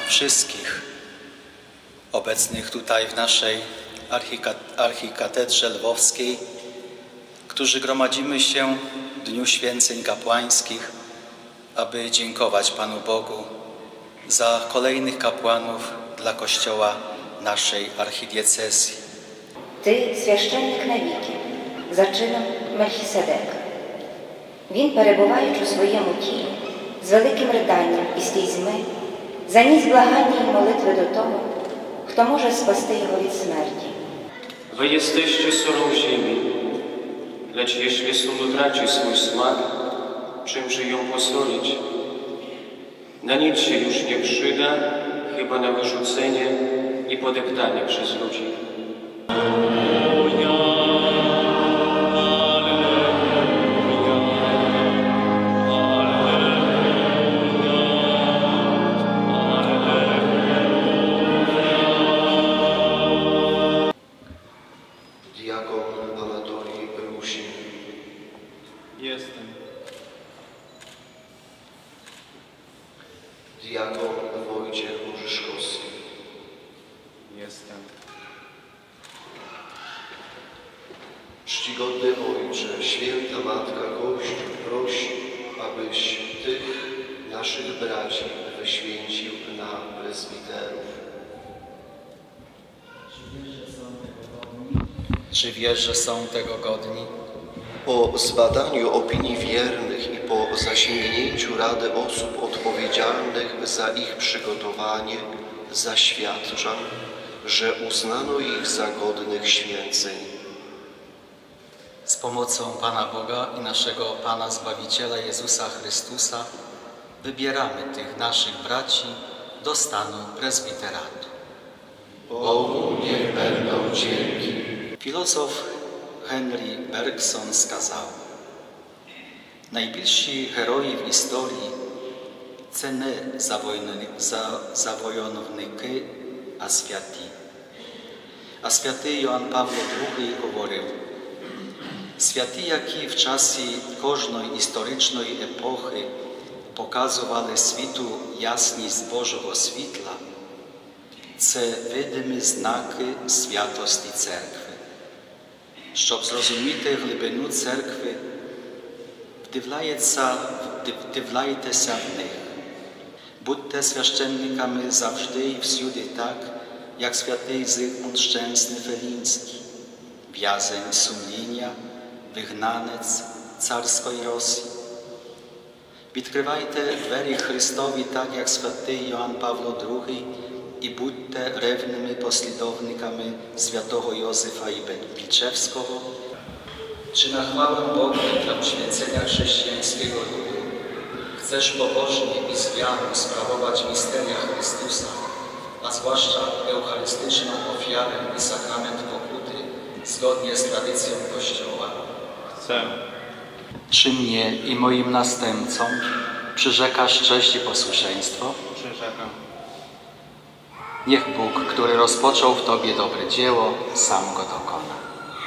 wszystkich obecnych tutaj w naszej archikatedrze lwowskiej, którzy gromadzimy się w Dniu Święceń Kapłańskich, aby dziękować Panu Bogu za kolejnych kapłanów dla Kościoła naszej archidiecezji. Ти священник навіки, за чином Мельхіседека. Він, перебуваючи у своєму тілі, з великим риданням і слізьми, заніс благання й молитви до того, хто може спасти його від смерті. Wy jesteście solą ziemi, lecz jeśli sól traci swój smak, czymże ją posolić? Na nic się już nie przyda, chyba na wyrzucenie i podeptanie przez ludzi. Diakon Anatolii Rusin. Jestem. Diakon Wojciech Murzyszkowski. Jestem. Czcigodny Ojcze, Święta Matka Kościół prosi, abyś tych naszych braci wyświęcił na prezbiterów. Czy wiesz, że są tego godni? Po zbadaniu opinii wiernych i po zasięgnięciu rady osób odpowiedzialnych za ich przygotowanie zaświadczam, że uznano ich za godnych święceń. Z pomocą Pana Boga i naszego Pana Zbawiciela Jezusa Chrystusa wybieramy tych naszych braci do stanu prezbiteratu. Bogu niech będą dzięki. Filozof Henry Bergson сказав: найбільші герої в історії – це не завойовники, а святі. А святий Йоанн Павло II говорив: святі, які в часі кожної історичної епохи показували світу ясність Божого світла, це видимі знаки святості церкви. Щоб зрозуміти глибину церкви, вдивляйтеся в них. Будьте священниками завжди і всюди так, як святий Зигмунд Szczęsny Фелінський, в'язень сумління, вигнанець царської Росії. Відкривайте двері Христові так, як святий Йоанн Павло II, i будьте ревними послідовниками святого Józefa Wilczewskiego. Czy na chwałę Boga i dla uświęcenia chrześcijańskiego ludu chcesz pobożnie i z wiarą sprawować misteria Chrystusa, a zwłaszcza eucharystyczną ofiarę i sakrament pokuty zgodnie z tradycją Kościoła? Chcę. Czy mnie i moim następcom przyrzekasz cześć i posłuszeństwo? Przyrzekam. Niech Bóg, który rozpoczął w Tobie dobre dzieło, sam go dokona.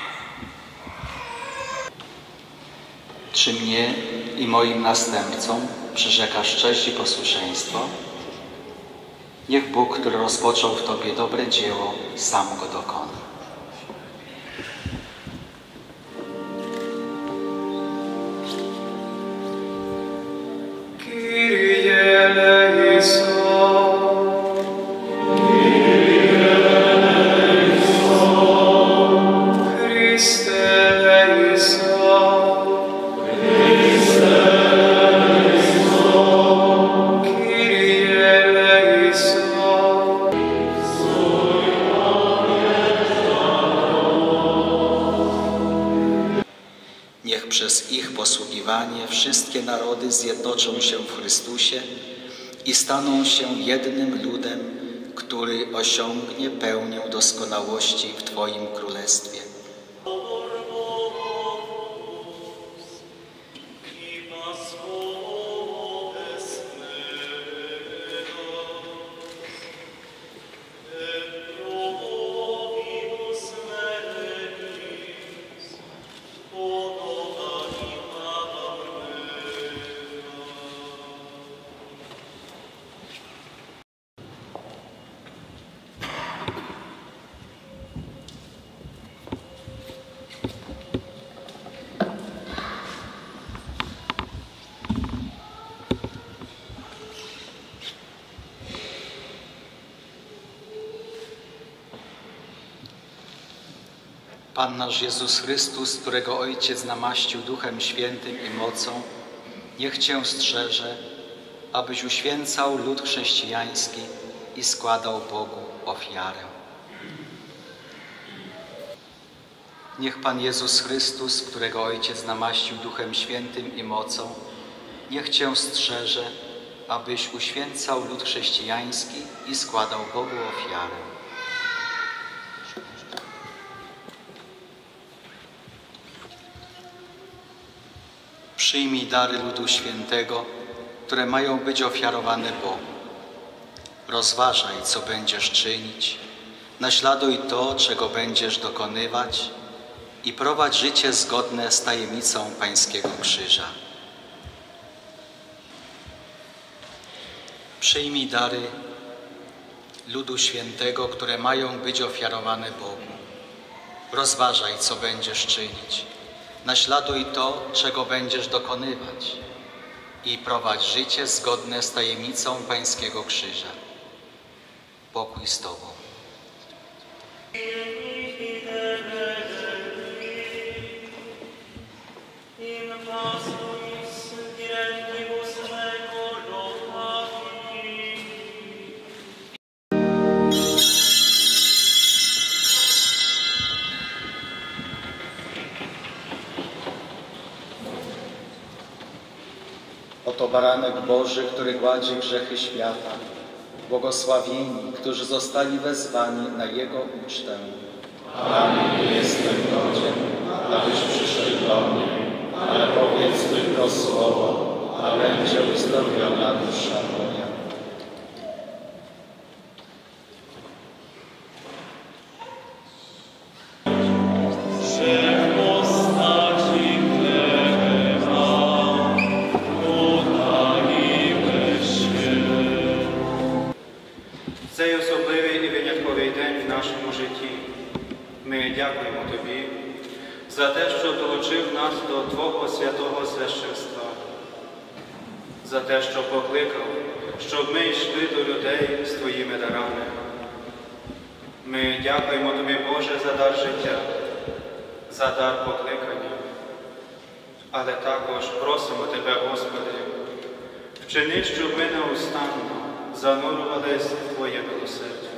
Czy mnie i moim następcom przyrzekasz cześć i posłuszeństwo? Niech Bóg, który rozpoczął w Tobie dobre dzieło, sam go dokona. Niech przez ich posługiwanie wszystkie narody zjednoczą się w Chrystusie i staną się jednym ludem, który osiągnie pełnię doskonałości w Twoim Królestwie. Pan nasz Jezus Chrystus, którego Ojciec namaścił Duchem Świętym i mocą, niech Cię strzeże, abyś uświęcał lud chrześcijański i składał Bogu ofiarę. Niech Pan Jezus Chrystus, którego Ojciec namaścił Duchem Świętym i mocą, niech Cię strzeże, abyś uświęcał lud chrześcijański i składał Bogu ofiarę. Przyjmij dary ludu świętego, które mają być ofiarowane Bogu. Rozważaj, co będziesz czynić, naśladuj to, czego będziesz dokonywać i prowadź życie zgodne z tajemnicą Pańskiego Krzyża. Przyjmij dary ludu świętego, które mają być ofiarowane Bogu. Rozważaj, co będziesz czynić, naśladuj to, czego będziesz dokonywać i prowadź życie zgodne z tajemnicą Pańskiego Krzyża. Pokój z Tobą. Oto baranek Boży, który gładzi grzechy świata. Błogosławieni, którzy zostali wezwani na Jego ucztę. Panie, nie jestem godzien, abyś przyszedł do mnie, ale powiedz tylko słowo, a będzie uzdrowiona dusza moja. Цей особливий і винятковий день в нашому житті. Ми дякуємо Тобі за те, що долучив нас до Твого святого священства, за те, що покликав, щоб ми йшли до людей з Твоїми дарами. Ми дякуємо Тобі, Боже, за дар життя, за дар покликання, але також просимо Тебе, Господи, вчини, щоб ми неустанно занурювались в Твоє милосердя.